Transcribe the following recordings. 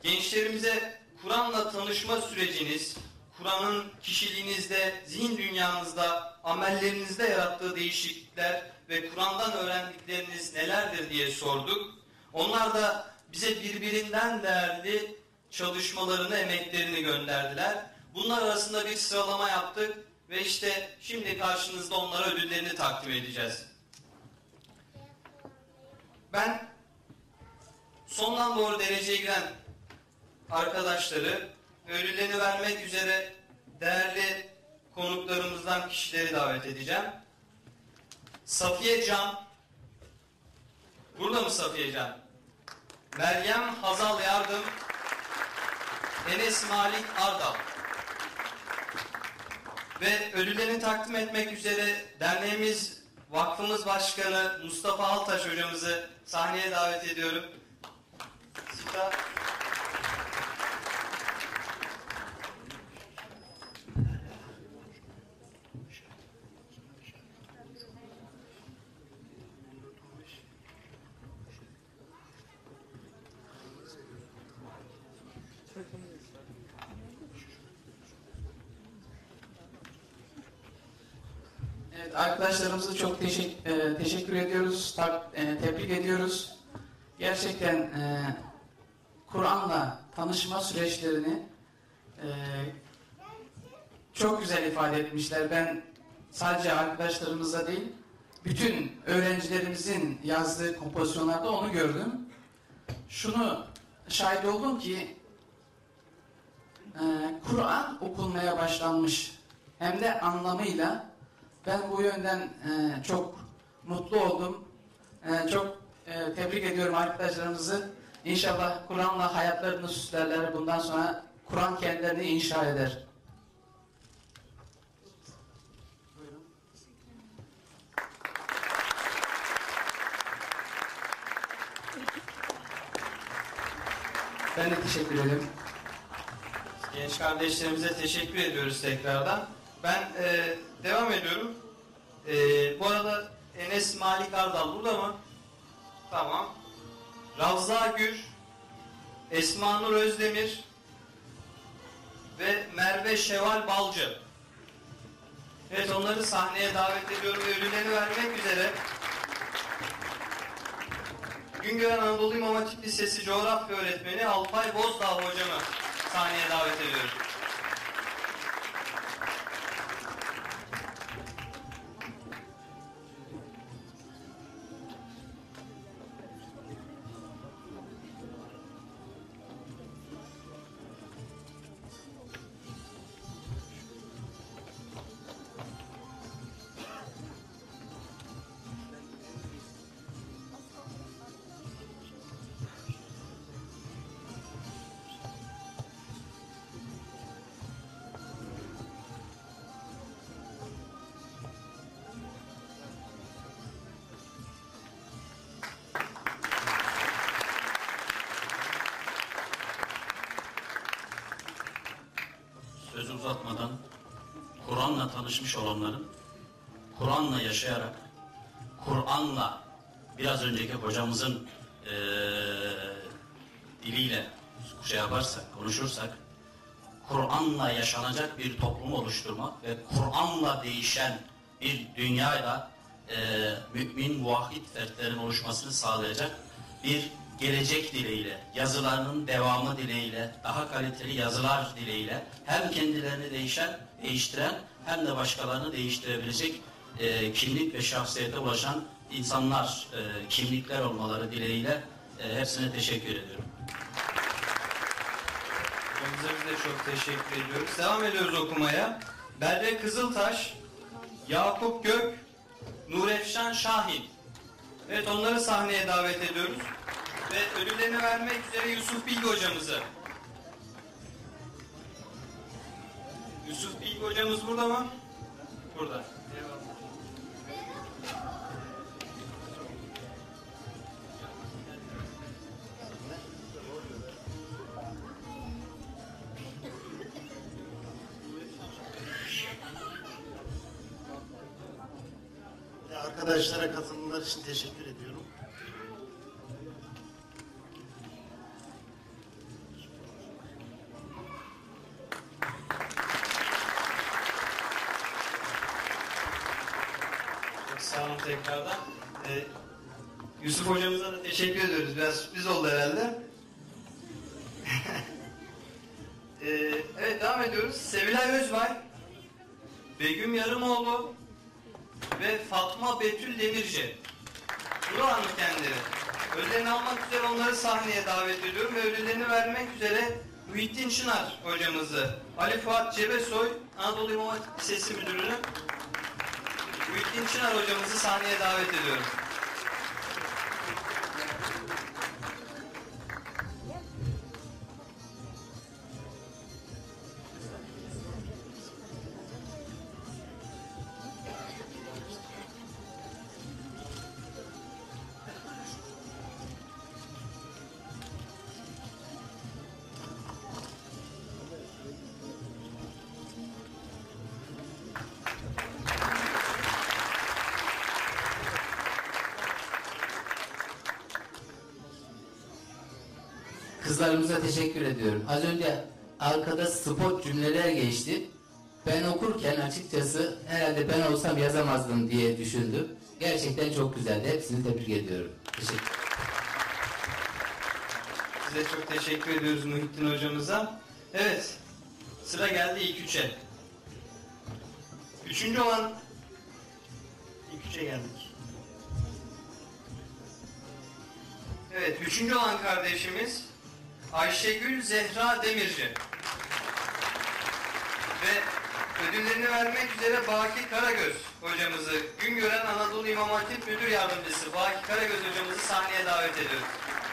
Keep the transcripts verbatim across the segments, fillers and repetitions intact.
gençlerimize Kur'an'la tanışma süreciniz, Kur'an'ın kişiliğinizde, zihin dünyanızda, amellerinizde yarattığı değişiklikler ve Kur'an'dan öğrendikleriniz nelerdir diye sorduk. Onlar da bize birbirinden değerli çalışmalarını, emeklerini gönderdiler. Bunlar arasında bir sıralama yaptık ve işte şimdi karşınızda onlara ödüllerini takdim edeceğiz. Ben sondan doğru dereceye giren arkadaşları ödüllerini vermek üzere değerli konuklarımızdan kişileri davet edeceğim. Safiye Can. Burada mı Safiye Can? Meryem Hazal Yardım. Enes Malik Ardal. Ve ödüllerini takdim etmek üzere derneğimiz, vakfımız başkanı Mustafa Altaş hocamızı sahneye davet ediyorum. Sita. Evet, arkadaşlarımıza çok teşekkür, e, teşekkür ediyoruz, ta, e, tebrik ediyoruz. Gerçekten e, Kur'an'la tanışma süreçlerini e, çok güzel ifade etmişler. Ben sadece arkadaşlarımıza değil, bütün öğrencilerimizin yazdığı kompozisyonlarda onu gördüm. Şunu şahit oldum ki e, Kur'an okunmaya başlanmış, hem de anlamıyla. Ben bu yönden e, çok mutlu oldum. E, çok e, tebrik ediyorum arkadaşlarımızı. İnşallah Kur'an'la hayatlarını süslerler. Bundan sonra Kur'an kendilerini inşa eder. Buyurun. Ben de teşekkür ederim. Genç kardeşlerimize teşekkür ediyoruz tekrardan. Ben e, devam ediyorum. E, bu arada Enes Malik Ardal burada mı? Tamam. Ravza Gür, Esma Nur Özdemir ve Merve Şeval Balcı. Evet, onları sahneye davet ediyorum ve ödüllerini vermek üzere Güngören Anadolu İmam Hatip Lisesi Coğrafya Öğretmeni Alpay Bozdağ hocamı sahneye davet ediyorum. Sözü uzatmadan Kur'an'la tanışmış olanların, Kur'an'la yaşayarak, Kur'an'la biraz önceki hocamızın ee, diliyle şey yaparsak, konuşursak, Kur'an'la yaşanacak bir toplum oluşturmak ve Kur'an'la değişen bir dünyayla e, mümin, muvahhid fertlerin oluşmasını sağlayacak bir gelecek dileğiyle, yazılarının devamı dileğiyle, daha kaliteli yazılar dileğiyle hem kendilerini değişen, değiştiren hem de başkalarını değiştirebilecek e, kimlik ve şahsiyete ulaşan insanlar, e, kimlikler olmaları dileğiyle e, hepsine teşekkür ediyorum. Hocamıza biz de çok teşekkür ediyoruz. Devam ediyoruz okumaya. Berre Kızıltaş, Yakup Gök, Nurefşan Şahin. Evet, onları sahneye davet ediyoruz. Ve ödüllerini vermek üzere Yusuf Bilgi hocamızı. Yusuf Bilgi hocamız burada mı? Burada. Arkadaşlara katılımlar için teşekkür ediyorum. Sağ olun tekrardan. Ee, Yusuf hocamıza da teşekkür ediyoruz. Biraz sürpriz oldu herhalde. ee, evet devam ediyoruz. Sevilay Özbay, Begüm Yarımoğlu ve Fatma Betül Demirci. Buralarmış kendileri. Ödüllerini almak üzere onları sahneye davet ediyorum ve ödüllerini vermek üzere Muhittin Çınar hocamızı, Ali Fuat Cebesoy, Anadolu İmam Hatip Lisesi Müdürünü, Muhittin Çınar hocamızı sahneye davet ediyorum. Kızlarımıza teşekkür ediyorum. Az önce arkada spot cümleler geçti. Ben okurken açıkçası herhalde ben olsam yazamazdım diye düşündüm. Gerçekten çok güzeldi. Hepsini tebrik ediyorum. Teşekkür Size çok teşekkür ediyoruz Muhittin hocamıza. Evet, sıra geldi ilk üçe. Üçüncü olan ilk üçe geldik. Evet, üçüncü olan kardeşimiz Ayşegül Zehra Demirci. Ve ödüllerini vermek üzere Baki Karagöz hocamızı, Güngören Anadolu İmam Hatip Müdür Yardımcısı Baki Karagöz hocamızı sahneye davet ediyoruz.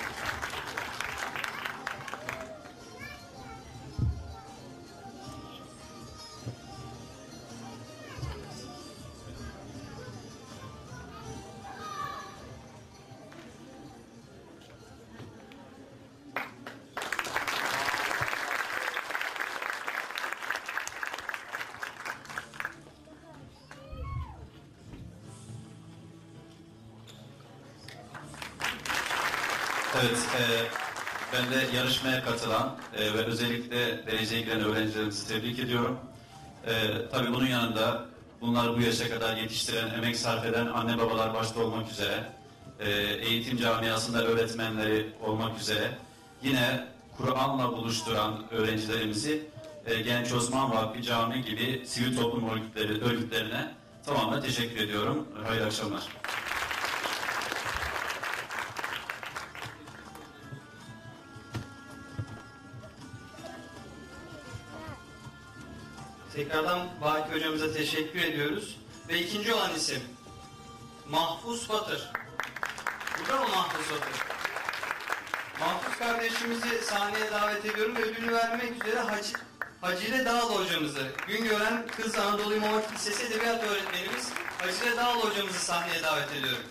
Evet, e, ben de yarışmaya katılan e, ve özellikle dereceye giren öğrencilerimizi tebrik ediyorum. E, tabii bunun yanında bunlar bu yaşa kadar yetiştiren, emek sarf eden anne babalar başta olmak üzere, e, eğitim camiasında öğretmenleri olmak üzere, yine Kur'an'la buluşturan öğrencilerimizi e, Genç Osman Vakfı Cami gibi sivil toplum örgütleri, örgütlerine tamamen teşekkür ediyorum. Hayırlı akşamlar. Tekrardan Baki hocamıza teşekkür ediyoruz. Ve ikinci olan isim Mahfuz Batır. Burada mı Mahfuz Batır? Mahfuz kardeşimizi sahneye davet ediyorum ve ödülünü vermek üzere Hacı, Hacile Dağlı hocamızı, Güngören Kız Anadolu İmam Hatip Lisesi Edebiyat öğretmenimiz Hacile Dağlı hocamızı sahneye davet ediyorum.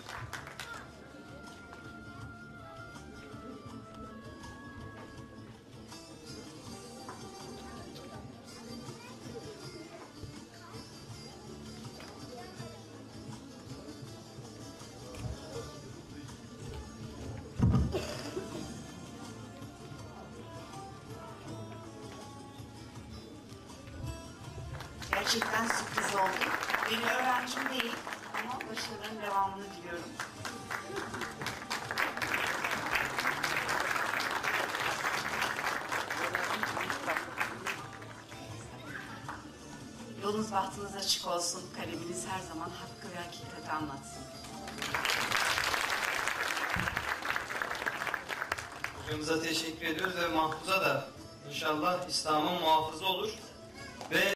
Gerçekten sürpriz oldu. Benim öğrencim değil ama başarıların devamını diliyorum. Yolunuz bahtınız açık olsun. Kaleminiz her zaman hakkı ve hakikati anlatsın. Hocamıza teşekkür ediyoruz ve Mahfuz'a da inşallah İslam'ın muhafızı olur. Ve